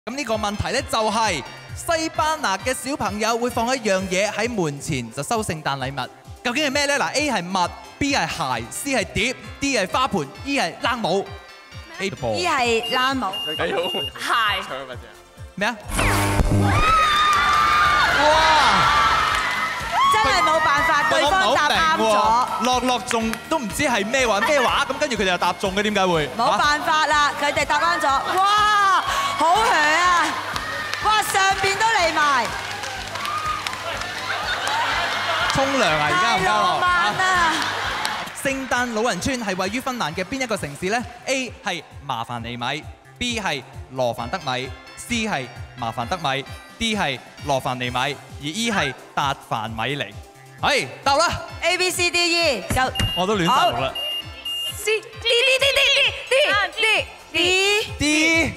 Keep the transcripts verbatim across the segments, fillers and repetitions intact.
咁呢個問題咧就係西班牙嘅小朋友會放一樣嘢喺門前就收聖誕禮物，究竟係咩咧？嗱 ，A 係襪 ，B 係鞋 ，C 係碟 ，D 係花盆 ，E 係冷帽。A 波。 E 係冷帽。 幾好。 鞋。 咩啊？哇！ 真係冇辦法，對方答啱咗。 樂樂仲都唔知係咩話咩話，咁跟住佢哋又答中嘅，點解會？ 冇辦法啦，佢哋答啱咗。哇，好響啊！哇，上邊都嚟埋。 沖涼啊！而家唔得浪漫啊！ 聖誕老人村係位於芬蘭嘅邊一個城市呢？ A 係麻煩尼米 ，B 係羅凡德米 ，C 係麻煩德米 ，D 係羅凡尼米，而 E 係達凡米尼。係答啦 ！A B C D E 就我都亂答啦。 C D D D D D D D D。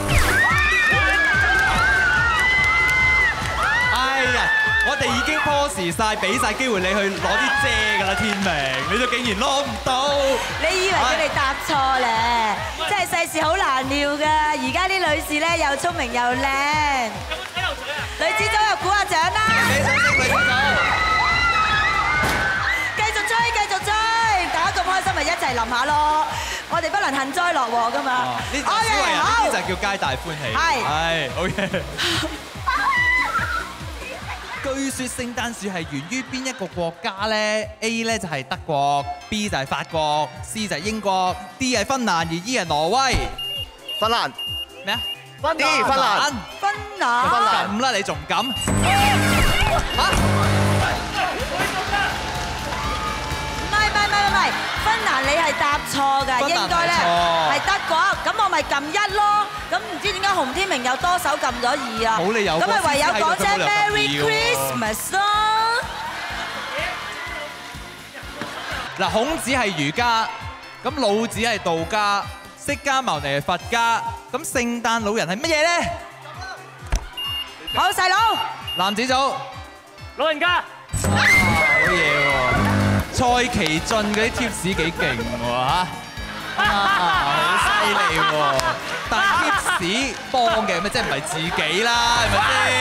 哎呀！我哋已經 pause 曬，俾曬機會你去攞啲遮㗎啦，天明，你都竟然攞唔到。 你以為佢哋答錯咧？真係世事好難料㗎。而家啲女士咧又聰明又靚。有冇睇流水啊？女子組又估下獎啦！ 你想識女子組？ 繼續追，繼續追，大家咁開心咪一齊淋下咯！我哋不能幸災樂禍㗎嘛。 呢就小慧人，呢啲就叫皆大歡喜。 係。 係，OK。據說聖誕樹係源於邊一個國家咧 ？A 咧就係德國 ，B 就係法國 ，C 就係英國 ，D 係芬蘭，而 E 係挪威。 芬蘭咩啊？ 芬蘭芬蘭芬蘭。 芬蘭咁啦，你仲唔敢？嚇？ 唔係唔係唔係唔係，芬蘭你係答錯㗎，應該咧係德國，咁我咪撳一咯。咁唔知點解洪天明又多手撳咗二啊？ 冇理由。 咁咪唯有講聲 Merry Christmas 咯。 嗱，孔子係儒家，咁老子係道家，釋迦牟尼係佛家，咁聖誕老人係乜嘢咧？ 好細佬， 男子組， 老人家。 好嘢喎！蔡奇俊嗰啲 tips 幾勁喎嚇，好犀利喎！但係 tips 幫嘅，咪即係唔係自己啦，係咪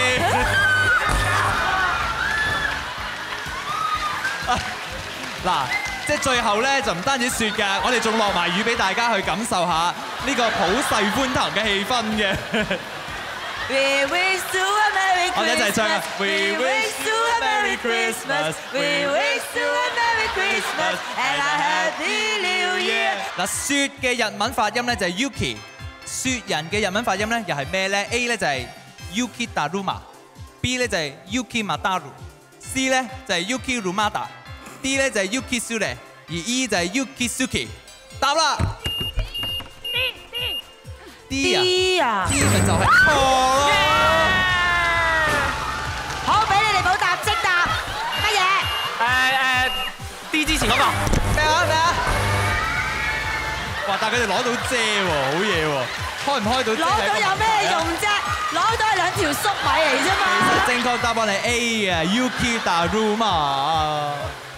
先？嗱，即係最後咧就唔單止雪㗎，我哋仲落埋雨俾大家去感受下呢個普世歡騰嘅氣氛嘅。 We wish you a Merry Christmas. 我哋一齊唱啊 We wish you a Merry Christmas. We wish you a Merry Christmas and a Happy New Year. 嗱，雪嘅日文發音咧就係 Yuki， 雪人嘅日文發音咧又係咩咧 ？A 咧就係 Yuki Daruma，B 咧就係 Yuki Mataru，C 咧就係 Yuki Rumada，D 咧就係 Yuki Sure， 而 E 就係 Yuki Suki。答啦！ D 啊 ，D 咪就係錯咯。 好，俾你哋冇答即答，乜嘢？ 誒誒 D 之前嗰個咩啊咩啊？哇！但係佢哋攞到遮喎，好嘢喎！開唔開到遮？ 攞到有咩用啫？攞到係兩條粟米嚟啫嘛。 正確答案係 A 啊 ，Yuki Daruma。